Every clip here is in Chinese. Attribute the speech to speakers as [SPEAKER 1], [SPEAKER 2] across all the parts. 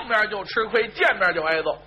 [SPEAKER 1] 碰面就吃亏，见面就挨揍。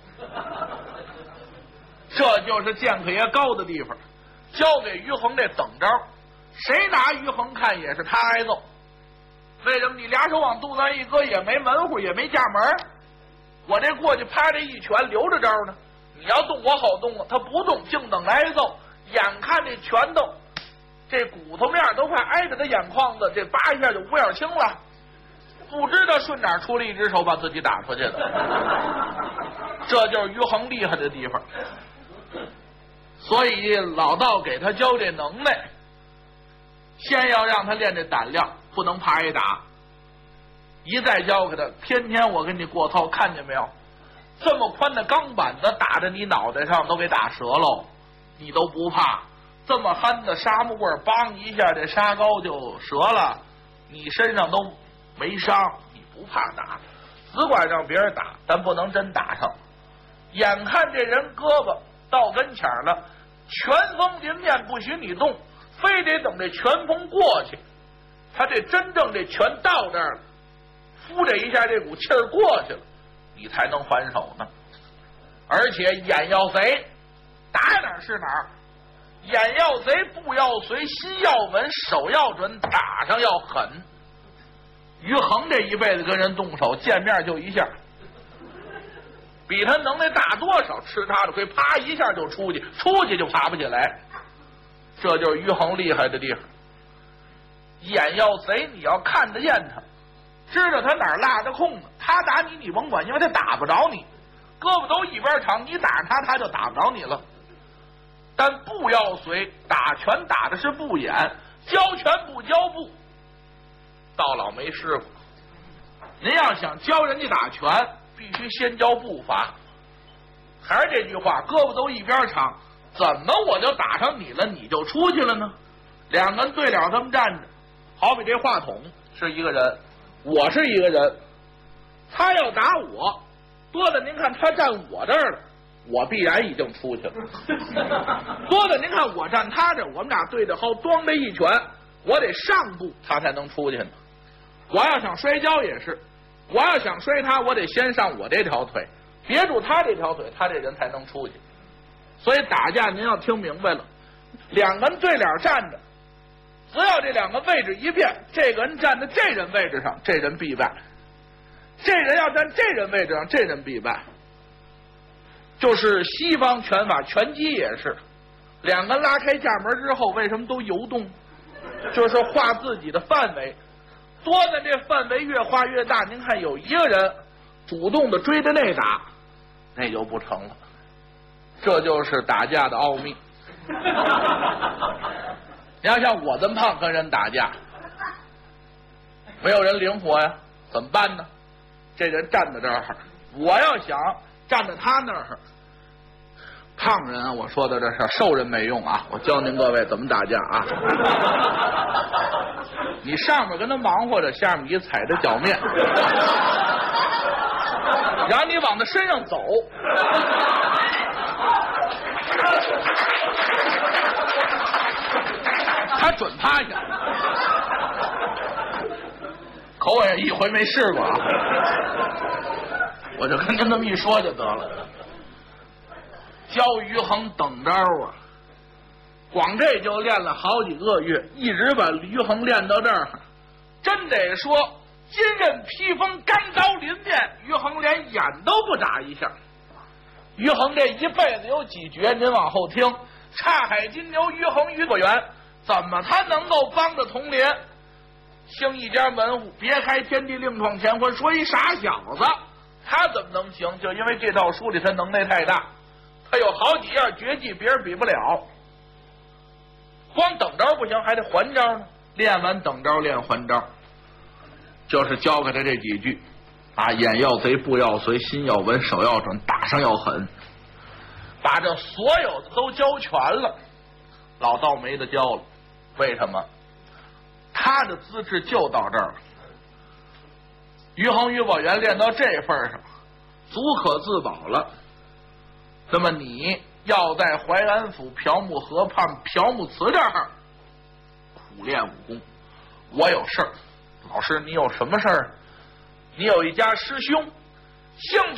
[SPEAKER 1] 这就是剑客爷高的地方，交给于衡这等招，谁拿于衡看也是他挨揍。为什么？你俩手往肚子上一搁，也没门户，也没架门，我这过去啪这一拳留着招呢。你要动我好动啊，他不动，净等挨揍。眼看这拳头，这骨头面都快挨着他眼眶子，这扒一下就五眼青了，不知道顺哪出了一只手把自己打出去了。这就是于衡厉害的地方。所以老道给他教这能耐，先要让他练这胆量，不能怕挨打。一再教给他，天天我跟你过操，看见没有？这么宽的钢板子打在你脑袋上都给打折喽，你都不怕？这么憨的沙木棍，梆一下这沙膏就折了，你身上都没伤，你不怕打？只管让别人打，但不能真打上。眼看这人胳膊到跟前了，拳锋临面不许你动，非得等这拳锋过去，他这真正这拳到这儿了，敷这一下这股气儿过去了，你才能还手呢。而且眼要贼，打哪儿是哪儿，眼要贼，步要随，心要稳，手要准，打上要狠。于衡这一辈子跟人动手，见面就一下，比他能耐大多少？吃他的亏，啪一下就出去，出去就爬不起来。这就是于衡厉害的地方。眼要贼，你要看得见他，知道他哪儿落着空呢，他打你你甭管，因为他打不着你，胳膊都一边长，你打他他就打不着你了。但步要随，打拳打的是步眼，教拳不教步，到老没师傅。您要想教人家打拳，必须先教步法。还是这句话，胳膊都一边长，怎么我就打上你了，你就出去了呢？两个人对了这么站着，好比这话筒是一个人，我是一个人，他要打我，多的您看他站我这儿了，我必然已经出去了。多的您看我站他这儿，我们俩对着后咣的一拳，我得上步他才能出去呢。我要想摔跤也是，我要想摔他，我得先上我这条腿，别住他这条腿，他这人才能出去。所以打架您要听明白了，两个人对脸站着，只要这两个位置一变，这个人站在这人位置上，这人必败；这人要站这人位置上，这人必败。就是西方拳法，拳击也是，两个人拉开架门之后，为什么都游动？就是画自己的范围，多的这范围越画越大。您看有一个人主动的追着那打，那就不成了。这就是打架的奥秘。你要像我这么胖跟人打架，没有人灵活呀，怎么办呢？这人站在这儿，我要想站在他那儿，胖人啊，我说的这是瘦人没用啊，我教您各位怎么打架啊。你上面跟他忙活着，下面你踩着脚面，然后你往他身上走，他准趴下。口我也一回没试过啊，我就跟他那么一说就得了。教于衡等招啊，光这就练了好几个月，一直把于衡练到这儿。真得说，金刃披风，干刀临面，于衡连眼都不眨一下。于衡这一辈子有几绝，您往后听。岔海金牛于衡于果园，怎么他能够帮着童年兴一家门户，别开天地另创乾坤？说一傻小子，他怎么能行？就因为这套书里他能耐太大，他有好几样绝技，别人比不了。光等招不行，还得还招呢。练完等招，练还招，就是教给他这几句啊：眼要贼，步要随，心要稳，手要准，打上要狠。把这所有的都教全了，老道没得教了。为什么？他的资质就到这儿了。于衡于宝元练到这份上，足可自保了。那么你要在淮安府朴木河畔朴木祠这儿苦练武功。我有事儿，老师你有什么事儿？你有一家师兄，姓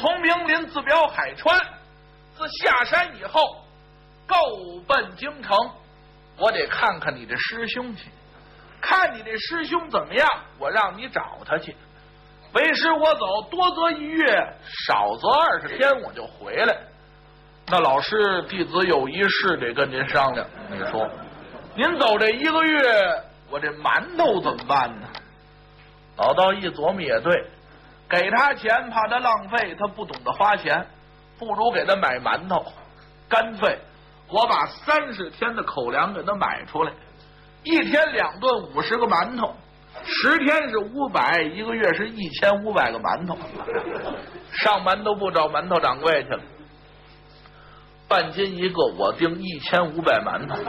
[SPEAKER 1] 同名林，自表海川。自下山以后，够奔京城，我得看看你这师兄去，看你这师兄怎么样，我让你找他去。为师我走，多则1月，少则20天，我就回来。那老师，弟子有一事得跟您商量。你说，您走这1个月，我这馒头怎么办呢？老道一琢磨也对，给他钱怕他浪费，他不懂得花钱，不如给他买馒头。干脆我把30天的口粮给他买出来，1天2顿50个馒头，10天是500，1个月是1500个馒头。上馒头部找馒头掌柜去了，半斤一个，我定1500馒头。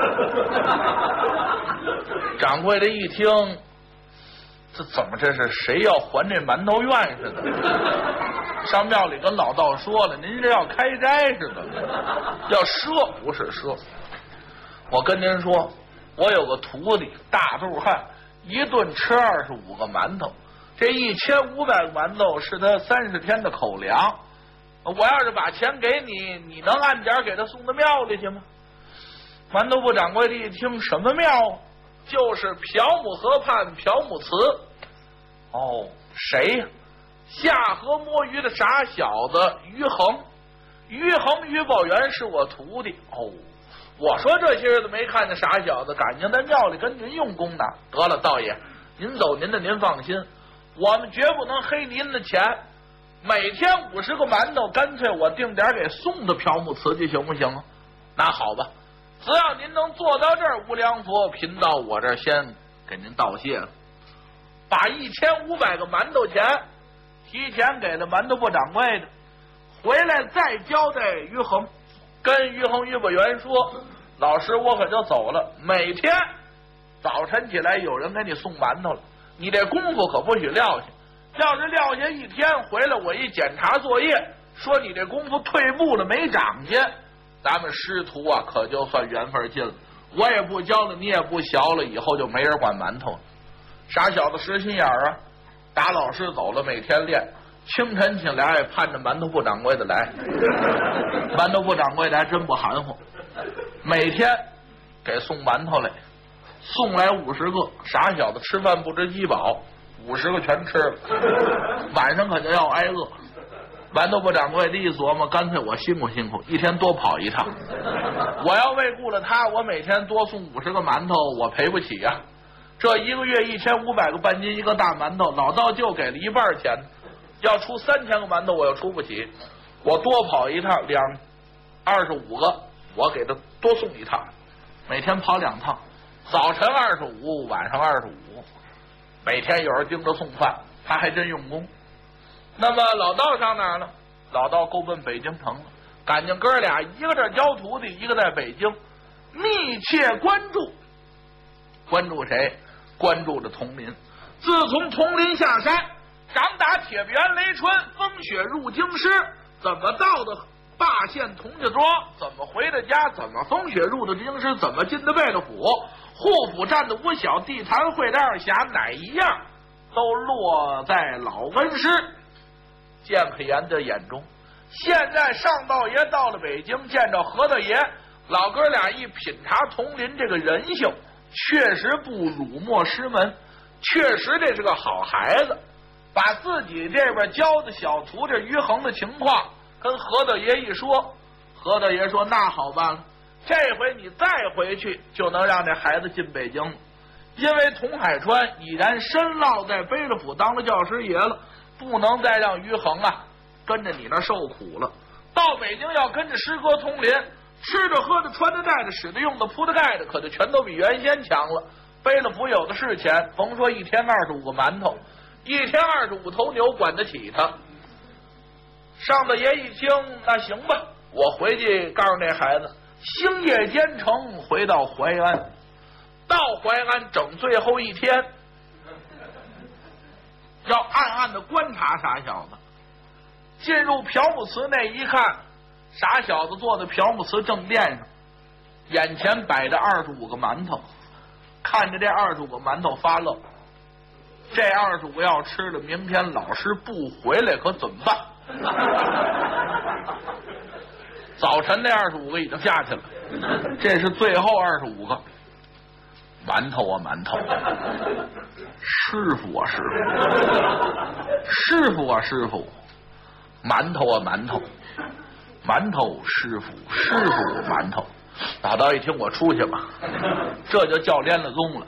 [SPEAKER 1] 掌柜的一听，这怎么这是谁要还这馒头院似的？上庙里跟老道说了，您这要开斋似的，要赊不是赊。我跟您说，我有个徒弟大肚汉，一顿吃25个馒头，这1500个馒头是他30天的口粮。我要是把钱给你，你能按点给他送到庙里去吗？馒头部掌柜的一听，什么庙？就是朴母河畔朴母祠。哦，谁呀？下河摸鱼的傻小子于恒，于恒于宝元是我徒弟。哦，我说这些日子没看见傻小子，感情在庙里跟您用功呢。得了，道爷，您走您的，您放心，我们绝不能黑您的钱。每天50个馒头，干脆我定点给送到朴木祠去，行不行啊？那好吧，只要您能做到这儿，无量佛贫道我这儿先给您道谢了。把1500个馒头钱提前给了馒头部掌柜的，回来再交代于恒，跟于恒于宝元说，老师我可就走了，每天早晨起来有人给你送馒头了，你这功夫可不许撂下，要是撂下1天回来，我一检查作业，说你这功夫退步了，没长进，咱们师徒啊可就算缘分尽了，我也不教了，你也不学了，以后就没人管馒头了。傻小子实心眼啊，打老师走了，每天练，清晨起来也盼着馒头部掌柜的来。馒头部掌柜的还真不含糊，每天给送馒头来，送来50个，傻小子吃饭不知饥饱，50个全吃了，晚上可就要挨饿。馒头部掌柜的一琢磨，干脆我辛苦辛苦，一天多跑一趟。我要为顾了他，我每天多送50个馒头，我赔不起呀。这1个月1500个半斤一个大馒头，老道就给了1半钱，要出3000个馒头我又出不起，我多跑一趟25个，我给他多送一趟，每天跑2趟，早晨25，晚上25，每天有人盯着送饭，他还真用功。那么老道上哪儿了？老道够奔北京城了，感情哥俩一个这教徒弟，一个在北京，密切关注谁？关注着佟林。自从佟林下山，掌打铁臂原雷春，风雪入京师，怎么到的霸县佟家庄，怎么回的家，怎么风雪入的京师，怎么进的贝勒府，护府站的五小，地坛会的2侠，哪一样都落在老恩师剑客言的眼中。现在上道爷到了北京，见着何大爷，老哥俩一品察佟林这个人性，确实不辱没师门，确实这是个好孩子。把自己这边教的小徒这于恒的情况跟何大爷一说，何大爷说那好办了，这回你再回去就能让这孩子进北京了，因为佟海川已然深烙在贝勒府当了教师爷了，不能再让于恒啊跟着你那受苦了。到北京要跟着师哥佟林，吃着喝着穿着戴着使的用的铺的盖的，可就全都比原先强了。贝勒府有的是钱，甭说1天25个馒头，1天25头牛管得起他。上大爷一听，那行吧，我回去告诉那孩子，星夜兼程回到淮安，到淮安整最后1天，要暗暗的观察傻小子。进入朴木祠那一看，傻小子坐在朴木祠正殿上，眼前摆着25个馒头，看着这25个馒头发愣。这25个要吃的，明天老师不回来可怎么办？ 早晨那25个已经下去了，这是最后25个。馒头啊馒头，师傅啊师傅，师傅啊师傅，馒头啊馒头，馒头师傅，师傅馒头。老道一听，我出去吧，这就叫连了宗了。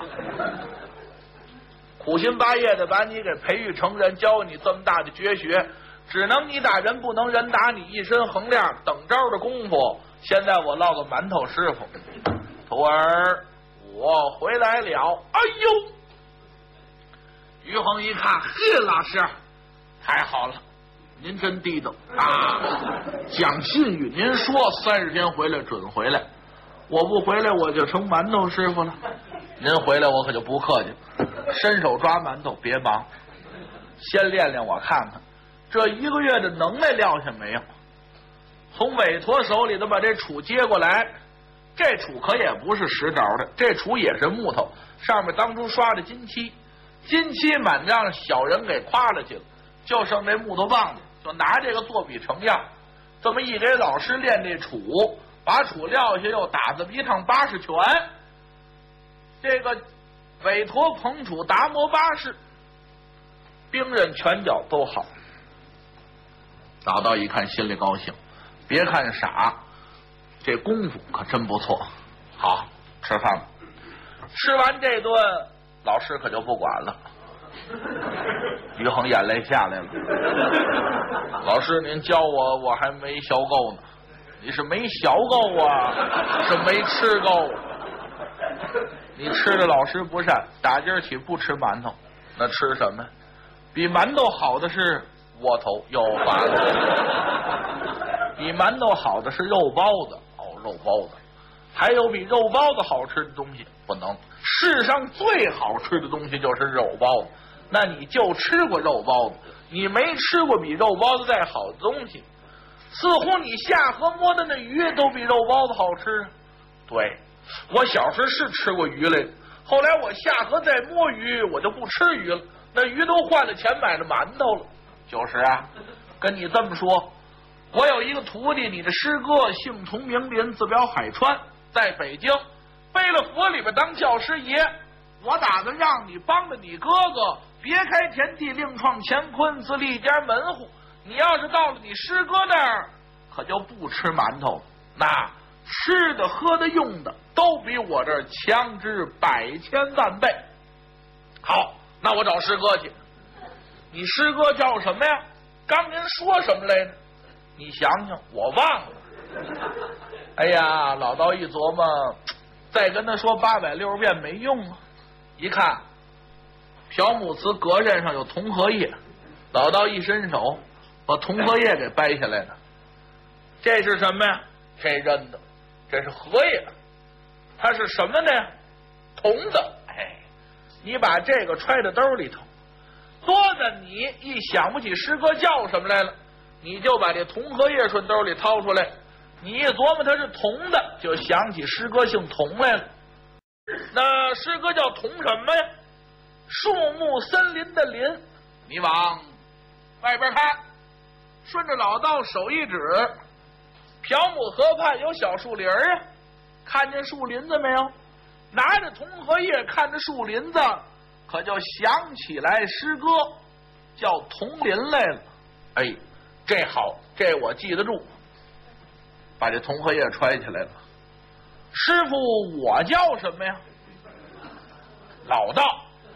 [SPEAKER 1] 苦心巴业的把你给培育成人，教你这么大的绝学，只能你打人，不能人打你，一身横亮，等招的功夫。现在我落个馒头师傅，徒儿，我回来了。哎呦，于恒一看，嘿，老师，太好了，您真地道啊！讲信与您说，30天回来准回来，我不回来我就成馒头师傅了。您回来我可就不客气了，伸手抓馒头别忙，先练练我看看，这1个月的能耐撂下没有？从韦陀手里头把这杵接过来，这杵可也不是实着的，这杵也是木头，上面当初刷的金漆，金漆满让小人给夸了去了，就剩这木头棒子，就拿这个作笔成样，这么一给老师练这杵，把杵撂下又打这么一趟80拳，这个韦陀捧杵达摩8式，兵刃拳脚都好。老道一看心里高兴，别看傻，这功夫可真不错。好，吃饭吧。吃完这顿，老师可就不管了。于恒眼泪下来了。老师您教我，我还没学够呢。你是没学够啊，是没吃够。你吃的老师不善，打今儿起不吃馒头，那吃什么？比馒头好的是窝头，又烦了。比馒头好的是肉包子，肉包子。还有比肉包子好吃的东西不能，世上最好吃的东西就是肉包子。那你就吃过肉包子，你没吃过比肉包子再好的东西。似乎你下河摸的那鱼都比肉包子好吃。对，我小时是吃过鱼来的，后来我下河再摸鱼，我就不吃鱼了，那鱼都换了钱买了馒头了。就是啊，跟你这么说，我有一个徒弟，你的师哥姓童名林，字表海川，在北京背了佛里边当教师爷。我打算让你帮着你哥哥别开田地，另创乾坤，自立一家门户。你要是到了你师哥那儿，可就不吃馒头了，那吃的喝的用的都比我这儿强之100千万倍。好，那我找师哥去。你师哥叫什么呀？刚您说什么来着？你想想，我忘了。哎呀，老道一琢磨，再跟他说860遍没用啊。一看朴木瓷格刃上有铜荷叶，老道一伸手把铜荷叶给掰下来了。这是什么呀？这刃的，这是荷叶。它是什么呢？铜的。哎，你把这个揣在兜里头，多的你一想不起师哥叫什么来了，你就把这铜荷叶顺兜里掏出来，你一琢磨它是铜的，就想起师哥姓童来了。那师哥叫童什么呀？树木森林的林。你往外边看，顺着老道手一指，朴木河畔有小树林啊，看见树林子没有？拿着铜荷叶看着树林子，可就想起来师哥叫童林来了。哎，这好，这我记得住。把这铜荷叶揣起来了。师傅，我叫什么呀？老道。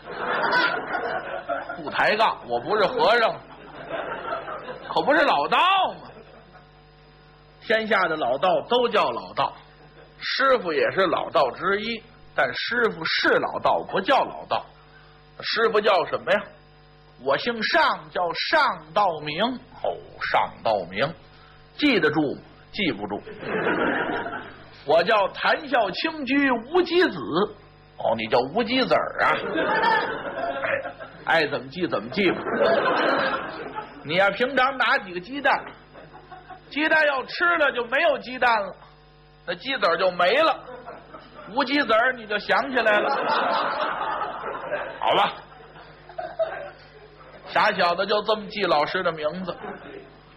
[SPEAKER 1] 不抬杠，我不是和尚，可不是老道吗？天下的老道都叫老道，师傅也是老道之一，但师傅是老道，不叫老道。师傅叫什么呀？我姓尚，叫尚道明。尚道明，记得住吗？记不住。我叫谈笑清居无鸡子。你叫无鸡子儿啊？爱怎么记怎么记吧。你呀，平常拿几个鸡蛋，鸡蛋要吃了就没有鸡蛋了，那鸡子儿就没了。无鸡子儿你就想起来了。好吧，傻小子就这么记老师的名字。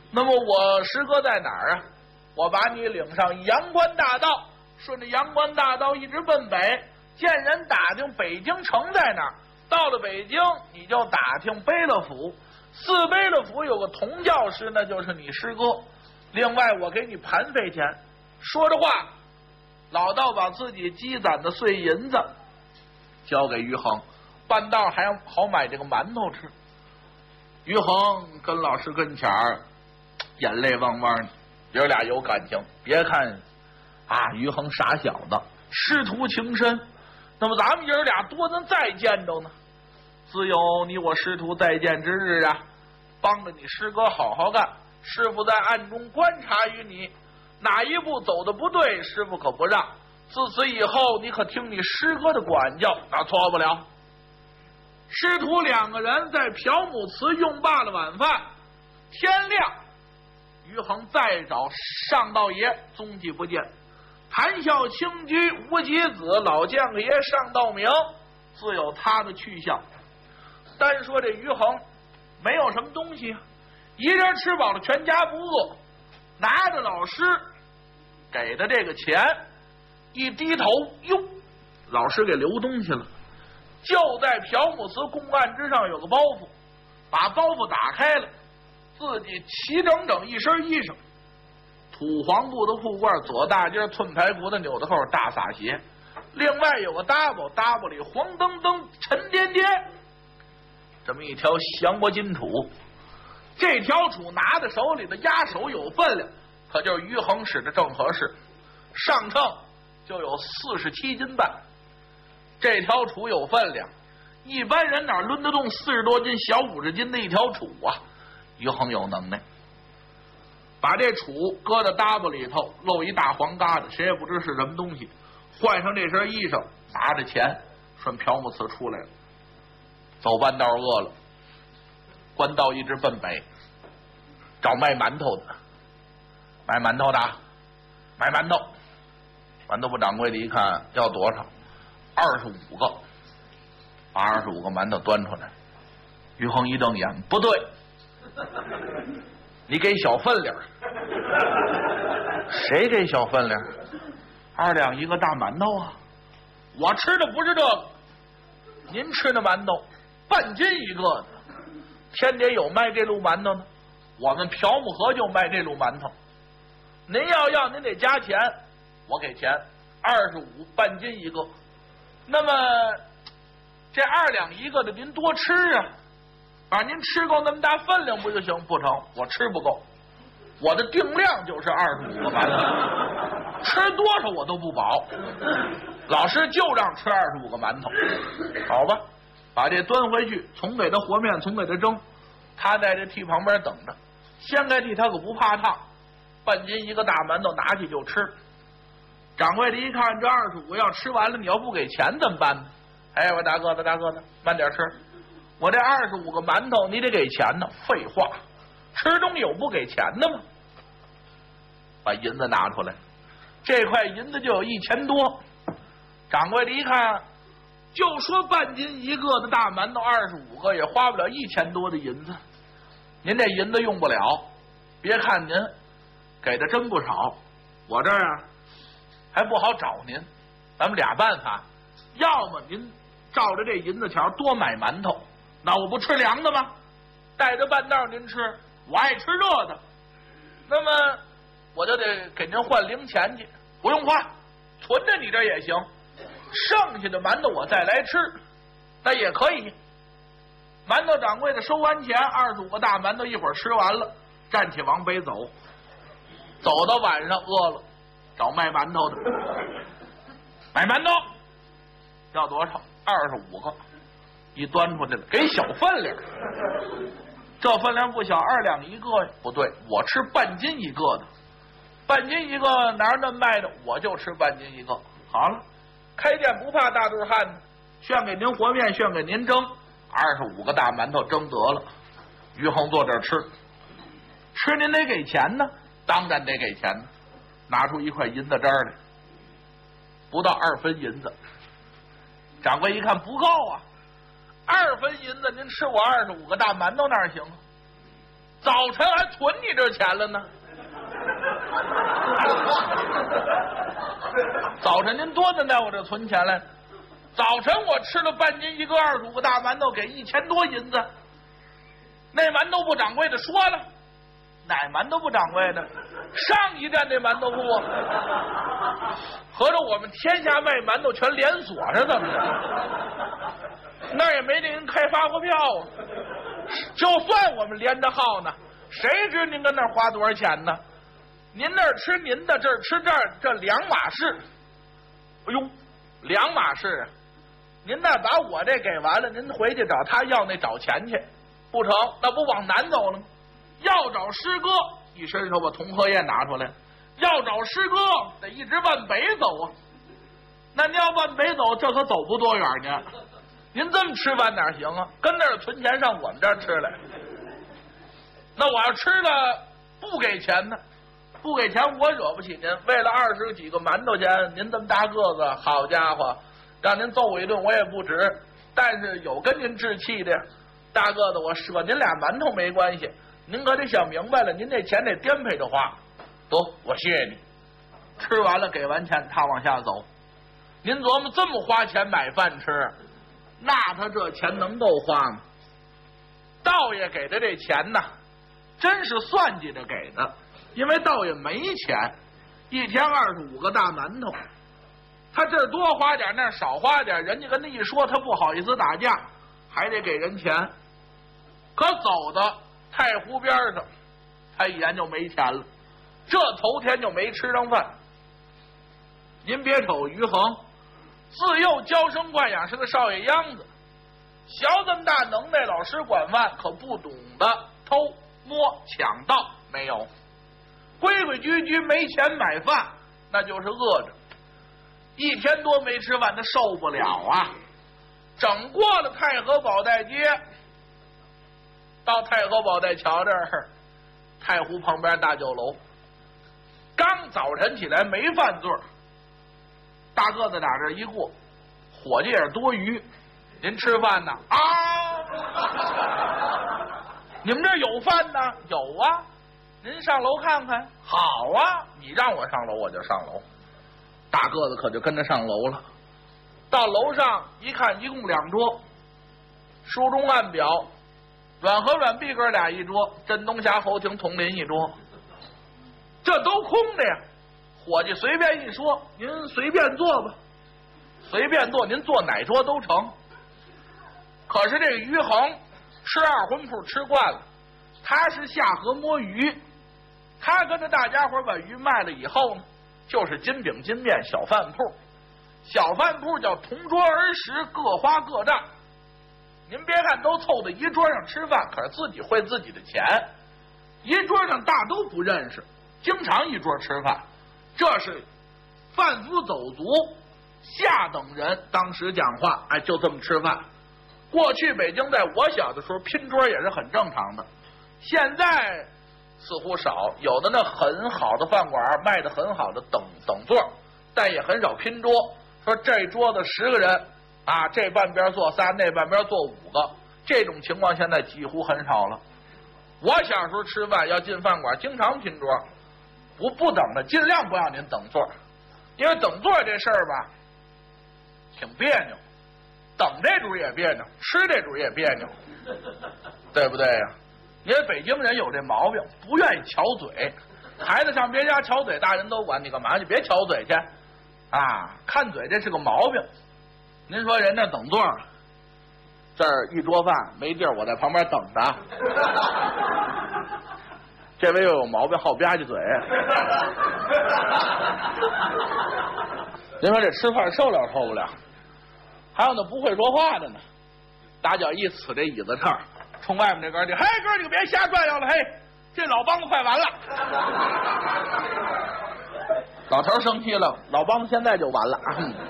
[SPEAKER 1] 那么我师哥在哪儿啊？我把你领上阳关大道，顺着阳关大道一直奔北，见人打听北京城在哪儿。到了北京，你就打听卑乐府，四卑乐府有个童教师，那就是你师哥。另外，我给你盘费钱。说着话，老道把自己积攒的碎银子交给于恒，半道还好买这个馒头吃。于恒跟老师跟前儿，眼泪汪汪的，爷俩有感情。别看啊，于恒傻小子，师徒情深。那么咱们爷俩多能再见着呢？自有你我师徒再见之日啊！帮着你师哥好好干，师傅在暗中观察于你，哪一步走的不对，师傅可不让。自此以后，你可听你师哥的管教，那错不了。师徒两个人在朴母祠用罢了晚饭，天亮，于恒再找上道爷，踪迹不见。谈笑清居无极子老将爷上道明，自有他的去向。单说这于恒没有什么东西，一人吃饱了全家不饿，拿着老师给的这个钱，一低头，哟，老师给留东西了。就在朴母祠公案之上有个包袱，把包袱打开了，自己齐整整一身衣裳，土黄布的裤褂，左大街寸排裤的扭的后大撒鞋，另外有个搭包，搭包里黄澄澄沉甸甸，这么一条降国金杵。这条杵拿在手里的压手有分量，可就是于恒使的正合适，上秤就有47斤半。这条杵有分量，一般人哪抡得动40多斤小50斤的一条杵啊？于恒有能耐，把这杵搁到搭子里头，露一大黄疙瘩，谁也不知是什么东西。换上这身衣裳，拿着钱顺朴母祠出来了。走半道饿了，官道一直奔北，找卖馒头的。卖馒头的，买馒头。馒头部掌柜的一看要多少，25个，把25个馒头端出来。于恒一瞪眼，不对，你给小分量。谁给小分量？2两一个大馒头啊！我吃的不是这个，您吃的馒头半斤一个的。天底有卖这路馒头呢，我们朴木河就卖这路馒头。您要您得加钱，我给钱，25半斤一个。那么这2两一个的您多吃啊，把您吃够那么大分量不就行？不成，我吃不够，我的定量就是25个馒头，吃多少我都不饱。老师就让吃25个馒头，好吧，把这端回去，从给他和面，从给他蒸。他在这屉旁边等着，掀开屉他可不怕烫，半斤一个大馒头拿去就吃。掌柜的一看这25要吃完了，你要不给钱怎么办呢？哎，我大哥子慢点吃，我这25个馒头你得给钱呢。废话，吃东西有不给钱的吗？把银子拿出来，这块银子就有1000多。掌柜的一看，就说半斤一个的大馒头25个也花不了1000多的银子，您这银子用不了。别看您给的真不少，我这儿啊还不好找您，咱们俩办法，要么您照着这银子条多买馒头，那我不吃凉的吗？带着半道您吃，我爱吃热的，那么我就得给您换零钱去，不用花，存着你这也行，剩下的馒头我再来吃，那也可以。馒头掌柜的收完钱，25个大馒头一会儿吃完了，站起往北走，走到晚上饿了，找卖馒头的。买馒头要多少？25个，一端出去了，给小分量。这分量不小，2两一个呀？不对，我吃半斤一个的，半斤一个哪有那么卖的？我就吃半斤一个。好了，开店不怕大肚汉子，炫给您和面，炫给您蒸，25个大馒头蒸得了。于恒坐这儿吃您得给钱呢，当然得给钱呢。拿出一块银子渣来，不到2分银子。掌柜一看不够啊，2分银子您吃我25个大馒头哪行啊？ 早晨还存你这钱了呢。早晨您多的在我这存钱来，早晨我吃了半斤一个25个大馒头，给1000多银子。那馒头不掌柜的说了，哪馒头不掌柜的？上一站那馒头铺，合着我们天下卖馒头全连锁是怎么着？那也没给您开发过票啊。就算我们连着号呢，谁知您跟那儿花多少钱呢？您那儿吃您的，这儿吃这儿，这2码事。哎呦，2码事啊！您那把我这给完了，您回去找他要那找钱去，不成，那不往南走了吗？要找师哥，一伸手把铜鹤宴拿出来，要找师哥得一直往北走啊。那您要往北走，这可走不多远呢。您这么吃饭哪行啊？跟那儿存钱上我们这儿吃来。那我要吃了不给钱呢？不给钱我惹不起您。为了20几个馒头钱，您这么大个子，好家伙，让您揍我一顿我也不值。但是有跟您置气的，大个子我舍您俩馒头没关系，您可得想明白了，您这钱得颠沛着花。得，我谢谢你。吃完了给完钱，他往下走。您琢磨这么花钱买饭吃，那他这钱能够花吗？道爷给的这钱呢，真是算计着给的，因为道爷没钱，一天25个大馒头，他这儿多花点，那儿少花点，人家跟他一说，他不好意思打架，还得给人钱。可走到太湖边上，他一眼就没钱了，这头天就没吃上饭。您别瞅于衡自幼娇生惯养，是个少爷样子，小这么大能耐，老师管饭，可不懂得偷摸抢盗，没有，规规矩矩，没钱买饭，那就是饿着。1天多没吃饭，他受不了啊！整过了太和宝带街，到太和宝带桥这儿，太湖旁边大酒楼，刚早晨起来没饭座，大个子打这一过，伙计也是多余，您吃饭呢？啊！你们这有饭呢？有啊，您上楼看看。好啊，你让我上楼我就上楼。大个子可就跟着上楼了。到楼上一看，一共2桌，书中案表，阮和阮碧哥俩一桌，镇东霞侯廷统领一桌，这都空的呀。伙计随便一说，您随便坐吧，随便坐，您坐哪桌都成。可是这个于衡吃2荤铺吃惯了，他是下河摸鱼，他跟着大家伙把鱼卖了以后呢，就是金饼金面小饭铺，小饭铺叫同桌而食，各花各账。您别看都凑在一桌上吃饭，可是自己汇自己的钱，一桌上大都不认识，经常一桌吃饭。这是贩夫走卒下等人当时讲话，哎，就这么吃饭。过去北京在我小的时候拼桌也是很正常的，现在似乎少，有的那很好的饭馆卖的很好的等座，但也很少拼桌。说这桌子10个人啊，这半边坐3，那半边坐5个，这种情况现在几乎很少了。我小时候吃饭要进饭馆，经常拼桌，不等的，尽量不让您等座，因为等座这事儿吧，挺别扭，等这主也别扭，吃这主也别扭，对不对呀？因为北京人有这毛病，不愿意翘嘴，孩子上别家翘嘴，大人都管你干嘛，你别翘嘴去啊！看嘴这是个毛病。您说人家等座，这儿一桌饭没地儿，我在旁边等着。这位又有毛病，好吧唧嘴。您说这吃饭受了受不了？还有那不会说话的呢，打脚一呲这椅子上，冲外面这哥儿嘿，哥儿你别瞎转悠了，嘿，这老梆子快完了。老头生气了，老梆子现在就完了。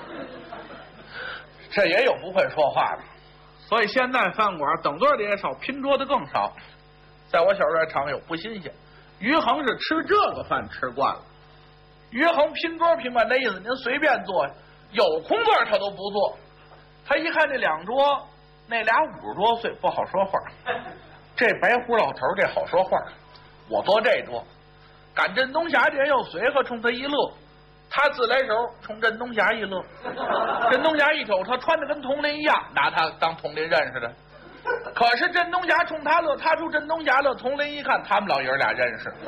[SPEAKER 1] 这也有不会说话的，所以现在饭馆等座的也少，拼桌的更少。在我小时候常有，不新鲜。于衡是吃这个饭吃惯了，于衡拼桌拼惯那意思，您随便坐，有空座他都不坐。他一看这2桌，那俩50多岁不好说话， 这白胡老头这好说话，我做这多。赶镇东霞这又随和冲他一乐，他自来手冲镇东霞一乐。镇东霞一瞅他穿的跟铜铃一样，拿他当铜铃认识的。可是镇东霞冲他乐，他冲镇东霞乐，铜铃一看他们老爷俩认识。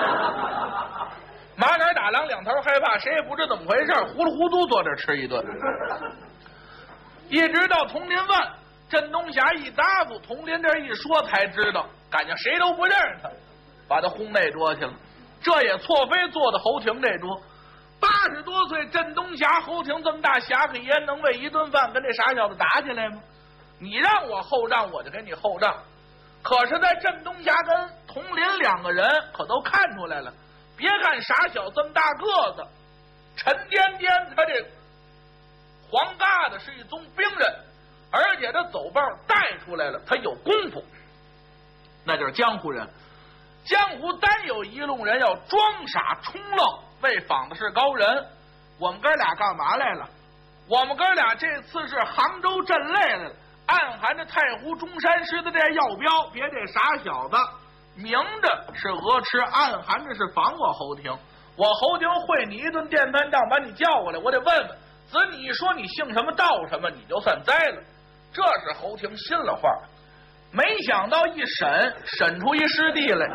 [SPEAKER 1] 马杆打狼两头害怕，谁也不知怎么回事，糊里糊涂坐这吃一顿。一直到铜铃问，镇东霞一答复，铜铃这一说才知道，感觉谁都不认识他，把他轰那桌去了。这也错非坐的侯廷这桌，80多岁镇东霞侯廷这么大侠客爷，能为一顿饭跟这傻小子打起来吗？你让我后账我就给你后账。可是在镇东霞跟铜铃两个人可都看出来了，别看傻小这么大个子，沉甸甸他这黄疙瘩是一宗兵人，而且他走报带出来了，他有功夫，那就是江湖人。江湖单有一路人要装傻充愣，为访的是高人。我们哥俩干嘛来了？我们哥俩这次是杭州镇内来了，暗含着太湖中山市的这药标，别这傻小子明着是讹吃，暗含着是防我侯廷。我侯廷会你一顿电饭账，把你叫过来，我得问问子你一说你姓什么道什么，你就算栽了。这是侯廷心了话。没想到一审出一师弟来。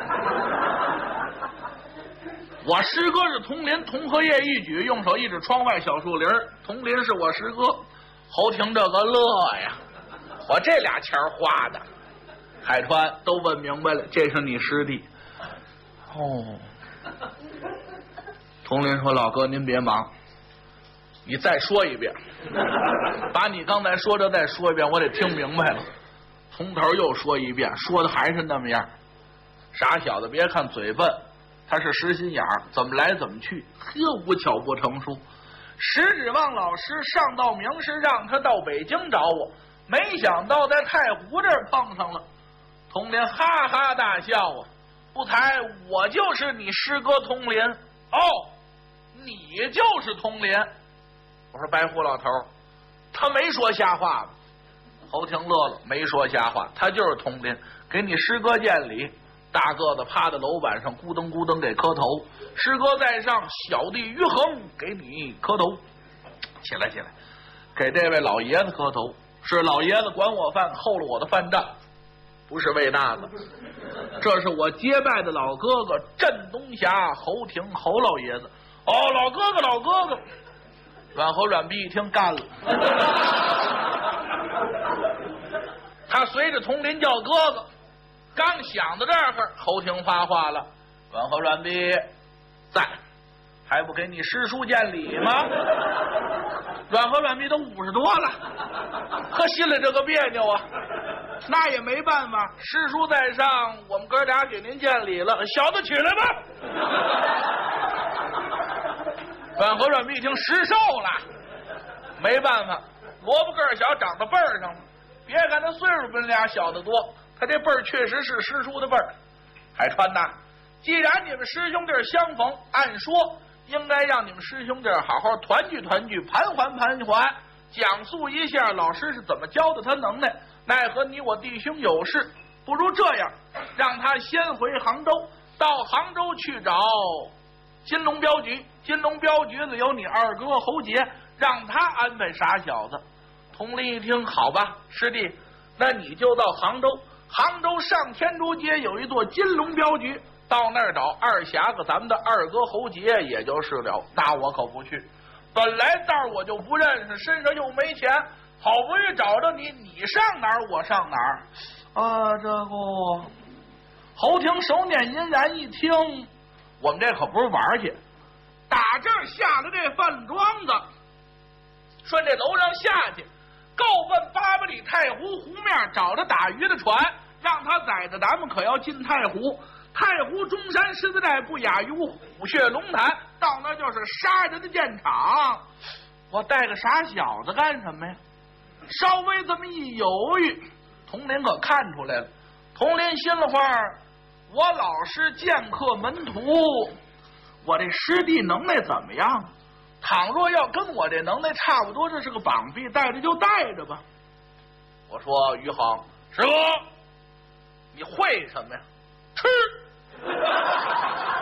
[SPEAKER 1] 我师哥是铜铃，铜荷叶一举，用手一指窗外小树林，铜铃是我师哥。侯廷这个乐呀，我这俩钱花的。海川都问明白了，这是你师弟。哦，铜铃说：“老哥您别忙，你再说一遍，把你刚才说的再说一遍，我得听明白了。”从头又说一遍，说的还是那么样。傻小子别看嘴笨，他是实心眼儿，怎么来怎么去，无巧不成书。实指望老师上到明是让他到北京找我，没想到在太湖这儿碰上了。铜铃哈哈大笑啊，不才我就是你师哥铜铃。哦，你就是铜铃。我说白胡老头，他没说瞎话吧？侯廷乐了，没说瞎话，他就是铜铃，给你师哥见礼。大个子趴在楼板上，咕噔咕噔给磕头。师哥在上，小弟于恒给你磕头。起来起来，给这位老爷子磕头。是老爷子管我饭，扣了我的饭账，不是魏大子，这是我结拜的老哥哥镇东霞侯廷侯老爷子。哦，老哥哥老哥哥。阮侯阮弼一听干了。他随着铜铃叫哥哥，刚想到这儿，侯廷发话了：“阮侯阮弼在，还不给你师叔见礼吗？”阮侯阮弼都50多了，可心里这个别扭啊。那也没办法，师叔在上，我们哥俩给您见礼了，小子起来吧。阮侯阮弼一听实受了，没办法，萝卜个小长到辈儿上了。别看他岁数比人俩小得多，他这辈儿确实是师叔的辈儿。海川呐，既然你们师兄弟相逢，按说应该让你们师兄弟好好团聚团聚，盘桓盘桓，讲述一下老师是怎么教的他能耐。奈何你我弟兄有事，不如这样，让他先回杭州，到杭州去找金龙镖局，金龙镖局子有你二哥侯杰，让他安排傻小子。铜铃一听，好吧，师弟，那你就到杭州，杭州上天竺街有一座金龙镖局，到那儿找二侠子咱们的二哥侯杰也就是了。那我可不去，本来道我就不认识，身上又没钱，好不容易找着你，你上哪儿我上哪儿。这个侯廷手捻银髯一听，我们这可不是玩去，打这儿下了这饭庄子，顺这楼上下去，够奔800里太湖湖面，找着打鱼的船，让他载着咱们可要进太湖。太湖中山狮子寨不亚于虎穴龙潭，到那就是杀人的剑场。我带个傻小子干什么呀？稍微这么一犹豫，铜铃可看出来了。铜铃心里话，我老师剑客门徒，我这师弟能耐怎么样？倘若要跟我这能耐差不多，这是个绑臂，带着就带着吧。我说于恒师哥， 你会什么呀？吃。